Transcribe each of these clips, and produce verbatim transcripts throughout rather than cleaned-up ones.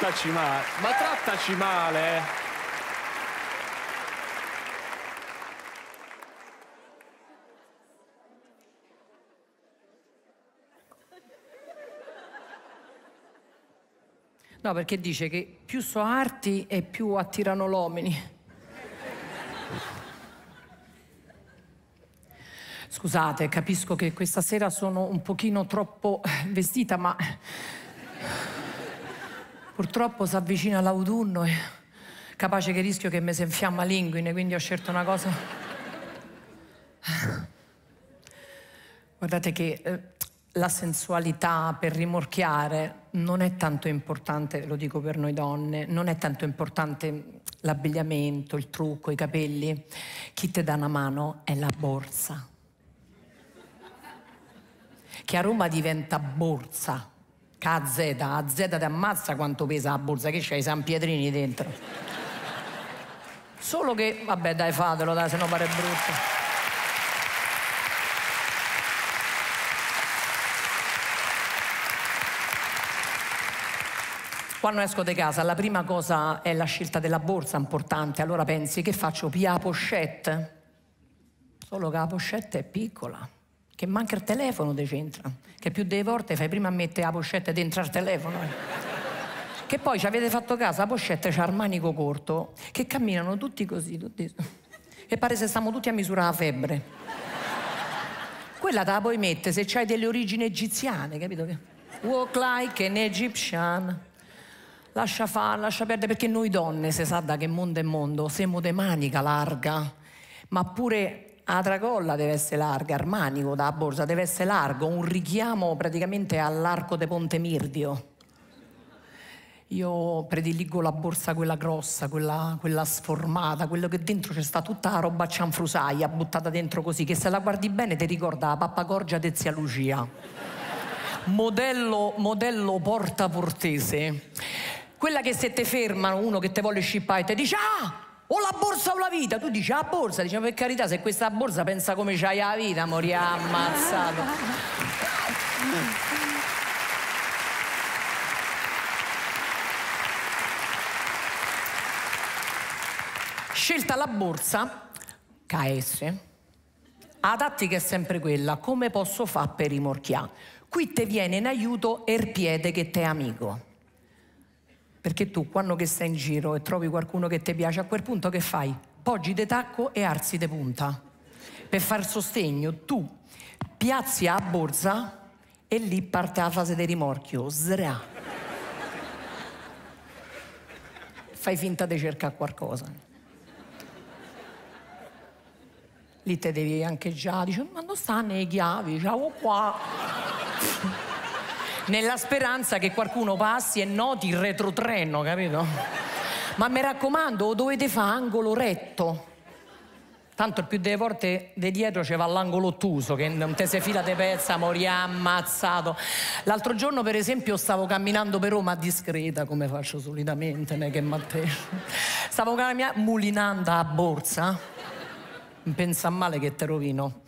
trattaci male, ma trattaci male. No, perché dice che più so arti e più attirano l'uomini. Scusate, capisco che questa sera sono un pochino troppo vestita, ma purtroppo si avvicina l'autunno e capace che rischio che mi si infiamma l'inguine, quindi ho scelto una cosa. Guardate che eh, la sensualità per rimorchiare non è tanto importante, lo dico per noi donne, non è tanto importante l'abbigliamento, il trucco, i capelli. Chi ti dà una mano è la borsa, che a Roma diventa borsa. Che a Z, a Z ti ammazza quanto pesa la borsa, che c'hai i San Pietrini dentro. Solo che, vabbè dai, fatelo, dai, se no pare brutto. Quando esco di casa la prima cosa è la scelta della borsa importante, allora pensi che faccio? Pia la pochette? Solo che la pochette è piccola, che manca il telefono di c'entra, che più delle volte fai prima a mettere la pochette dentro al telefono. Che poi ci avete fatto caso, la pochette c'ha il manico corto, che camminano tutti così, tutti, e pare se stiamo tutti a misurare la febbre. Quella te la puoi mettere se c'hai delle origini egiziane, capito? Walk like an Egyptian. Lascia fare, lascia perdere, perché noi donne, se sa da che mondo è mondo, siamo de manica larga, ma pure la tracolla deve essere larga, il manico da borsa deve essere largo, un richiamo praticamente all'arco de Ponte Mirdio. Io prediligo la borsa quella grossa, quella, quella sformata, quello che dentro c'è sta tutta la roba cianfrusaia buttata dentro così, che se la guardi bene ti ricorda la pappagorgia de zia Lucia. Modello, modello porta portese. Quella che se te fermano uno che te vuole scippare e ti dice ah, o la borsa o la vita, tu dici ah, borsa, dice per carità, se questa borsa pensa come c'hai la vita, mori ammazzato. Scelta la borsa, K S, la tattica è sempre quella, come posso fare per rimorchiare? Qui te viene in aiuto il piede che te è amico. Perché tu, quando che stai in giro e trovi qualcuno che ti piace, a quel punto che fai? Poggi de tacco e arzi de punta. Per far sostegno, tu piazzi la borsa e lì parte la fase di rimorchio. Zra. Fai finta di cercare qualcosa. Lì te devi anche già, dici, ma non stanno le chiavi? Ciao qua. Nella speranza che qualcuno passi e noti il retrotreno, capito? Ma mi raccomando, lo dovete fare angolo retto. Tanto il più delle volte di dietro c'è va l'angolo ottuso, che non te se fila de pezza, mori ammazzato. L'altro giorno, per esempio, stavo camminando per Roma discreta, come faccio solitamente, ne che Matteo. Stavo camminando, mulinando a borsa. Non pensa male che te rovino.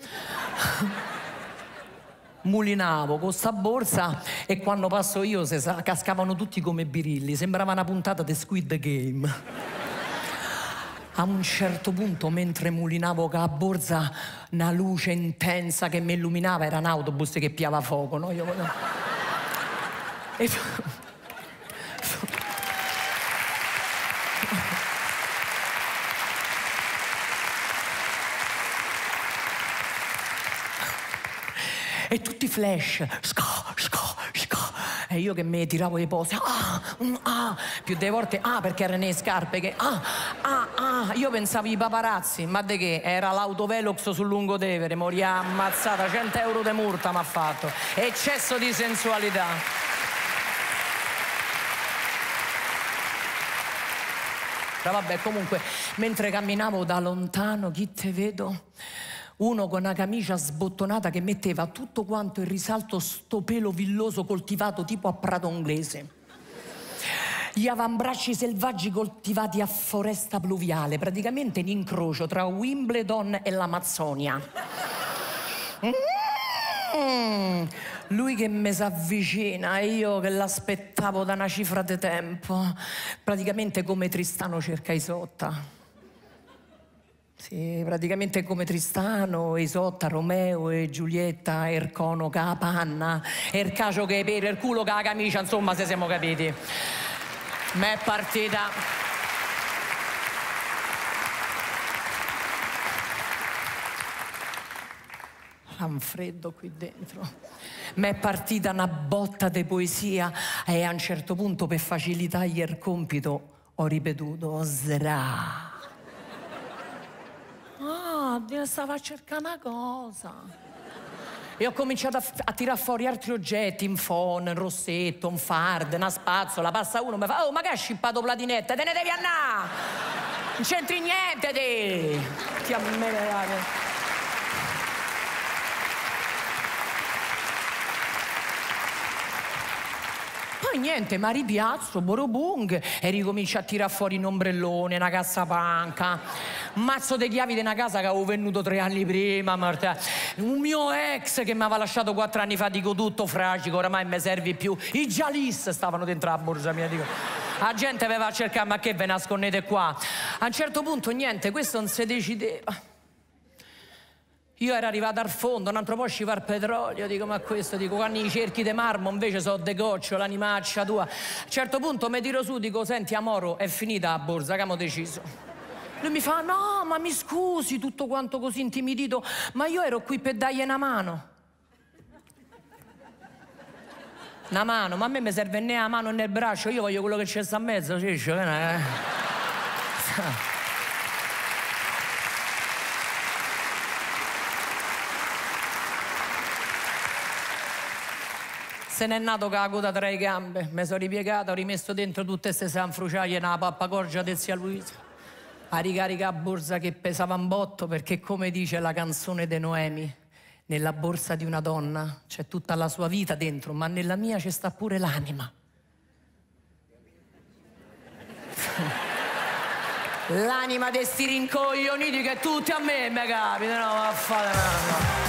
Mulinavo con sta borsa e quando passo io se sa, cascavano tutti come birilli, sembrava una puntata di Squid Game. A un certo punto, mentre mulinavo con la borsa, una luce intensa che mi illuminava, era un autobus che piava fuoco, no? Io... E... E tutti flash, sca, sca, sca. E io che mi tiravo le pose, ah, ah, più delle volte, ah, perché erano le scarpe, che, ah, ah, ah, io pensavo i paparazzi, ma di che? Era l'autovelox sul Lungotevere, moria ammazzata, cento euro di multa mi ha fatto, eccesso di sensualità. Però vabbè, comunque, mentre camminavo da lontano, chi te vedo? Uno con una camicia sbottonata che metteva tutto quanto in risalto sto pelo villoso coltivato tipo a prato inglese. Gli avambracci selvaggi coltivati a foresta pluviale, praticamente l'incrocio tra Wimbledon e l'Amazzonia. Mm. Mm, lui che mi s'avvicina e io che l'aspettavo da una cifra di tempo, praticamente come Tristano cerca Isotta. Sì, praticamente come Tristano, Isotta, Romeo e Giulietta, Ercono che la panna, Ercacio che per il culo che la camicia, insomma, se siamo capiti. M'è partita. Fa un freddo qui dentro. M'è partita una botta di poesia e a un certo punto, per facilitargli il compito, ho ripetuto Sra. Ah, stava a cercare una cosa. E ho cominciato a, a tirare fuori altri oggetti, un phone, un rossetto, un fard, una spazzola. Passa uno e mi fa: oh, ma che hai scippato platinette? Te ne devi andare! Non c'entri niente, te! Ti ammenate. Poi niente, ma ripiazzo, borobung, e ricomincio a tirare fuori un ombrellone, una cassapanca, un mazzo di chiavi di una casa che avevo venduto tre anni prima, Marta. Un mio ex che mi aveva lasciato quattro anni fa, dico tutto fragico, oramai mi serve più. I Jalis stavano dentro la borsa mia, dico. La gente aveva a cercare, ma che ve nascondete qua? A un certo punto niente, questo non si decideva. Io ero arrivata al fondo, un altro po' ci va il petrolio, dico ma questo, dico quando i cerchi di marmo invece so de goccio, l'animaccia tua. A un certo punto mi tiro su, dico senti amoro, è finita la borsa, che abbiamo deciso. Lui mi fa no, ma mi scusi, tutto quanto così intimidito, ma io ero qui per dargli una mano. Una mano, ma a me mi serve né la mano né il braccio, io voglio quello che c'è sta a mezzo, ciccio, che ne è? Se n'è nato con la coda tra le gambe, mi sono ripiegata, ho rimesso dentro tutte queste sanfruciaglie nella pappacorgia del zia Luisa. A ricarica a borsa che pesava un botto, perché come dice la canzone di Noemi, nella borsa di una donna c'è tutta la sua vita dentro, ma nella mia c'è sta pure l'anima. L'anima di sti rincoglioniti che tutti a me mi capitano, no, ma fate no.